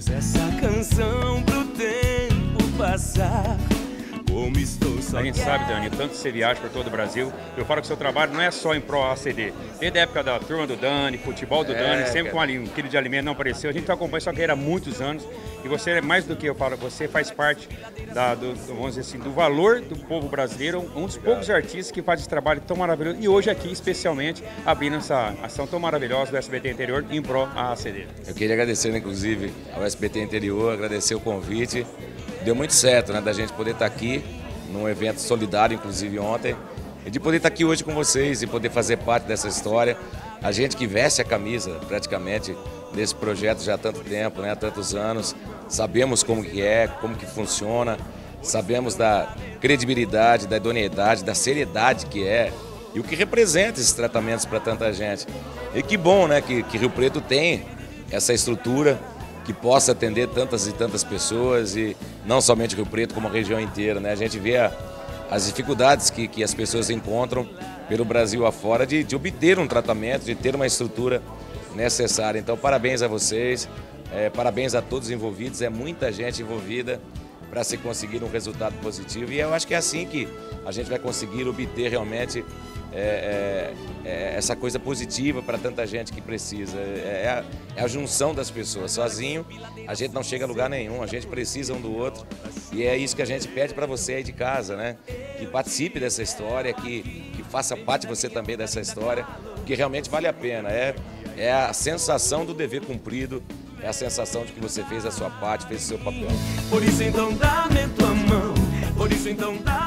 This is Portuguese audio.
Fiz essa canção pro tempo passar. Como estou só. A gente sabe, Dani, tanto que você viaja por todo o Brasil. Eu falo que o seu trabalho não é só em pró ACD. Desde a época da turma do Dani, futebol do Dani, sempre com um quilo de alimento não apareceu. A gente acompanha sua carreira há muitos anos. E você é mais do que eu falo, você faz parte vamos dizer assim, do valor do povo brasileiro, um dos poucos artistas que faz esse trabalho tão maravilhoso. E hoje aqui, especialmente, abrindo essa ação tão maravilhosa do SBT Interior em pró ACD. Eu queria agradecer, inclusive, ao SBT Interior, agradecer o convite. Deu muito certo, né, da gente poder estar aqui num evento solidário, inclusive ontem, e de poder estar aqui hoje com vocês e poder fazer parte dessa história. A gente que veste a camisa, praticamente, desse projeto já há tanto tempo, né, há tantos anos, sabemos como que é, como que funciona, sabemos da credibilidade, da idoneidade, da seriedade que é e o que representa esses tratamentos para tanta gente. E que bom, né, que Rio Preto tem essa estrutura que possa atender tantas e tantas pessoas, e não somente Rio Preto, como a região inteira, né? A gente vê as dificuldades que as pessoas encontram pelo Brasil afora de obter um tratamento, de ter uma estrutura necessária. Então, parabéns a vocês, parabéns a todos os envolvidos, é muita gente envolvida para se conseguir um resultado positivo, e eu acho que é assim que a gente vai conseguir obter realmente essa coisa positiva para tanta gente que precisa. É a junção das pessoas. Sozinho a gente não chega a lugar nenhum, a gente precisa um do outro, e é isso que a gente pede para você aí de casa, né? Que participe dessa história, que faça parte você também dessa história, que realmente vale a pena. É a sensação do dever cumprido, é a sensação de que você fez a sua parte, fez o seu papel. Por isso então dá-me tua mão, por isso então dá